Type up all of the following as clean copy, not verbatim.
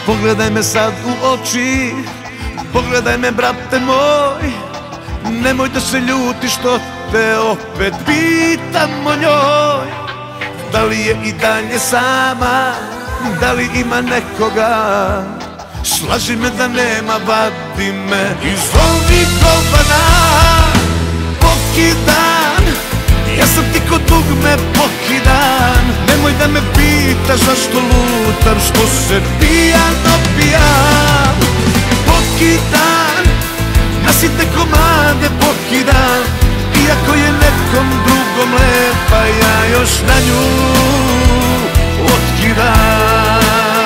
Pogledaj me sad u oči, pogledaj me brate moj. Nemoj da se ljuti što te opet pitam o njoj. Da li je i dalje sama, da li ima nekoga? Slaži me da nema, vadi me iz ovih govana. Pokidan, ja sam ti ko dugme pokidan. Nemoj da me pitaš zašto lutam, što se pijano pijam. Pokidan, na sitne komade pokidan. Iako je nekom drugom lepa, ja još na nju otkidam.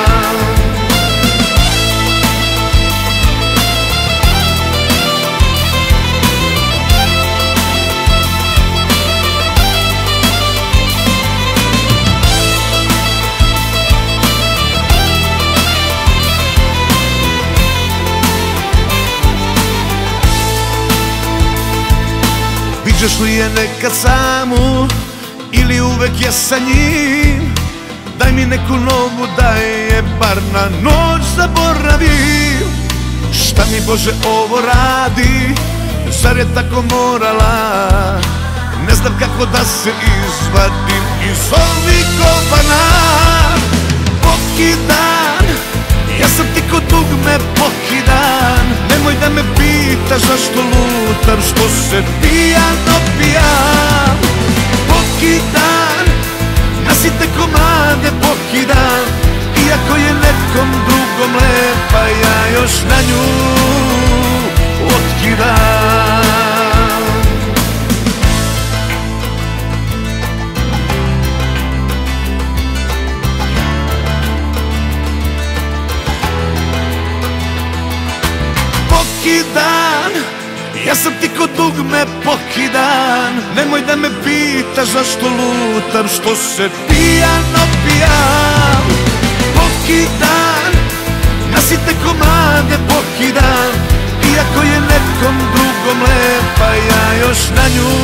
Viđaš li je nekad samu ili uvek je sa njim? Daj mi neku novu da je bar na noć zaboravim. Šta mi Bože ovo radi, zar je tako morala? Ne znam kako da se izvadim iz ovih govana. Pokidan, ja sam ti ko dugme pokidan. Nemoj da me pitaš zašto lutam, što se pijano pijam. Pokidan, na sitne komade pokidan. Iako je nekom drugom lepa, ja još na nju otkidam. Pokidan, ja sam ti ko dugme pokidan. Nemoj da me pitaš zašto lutam, što se pijano pijam. Pokidan, na sitne komade pokidan. Iako je nekom drugom lepa, ja još na nju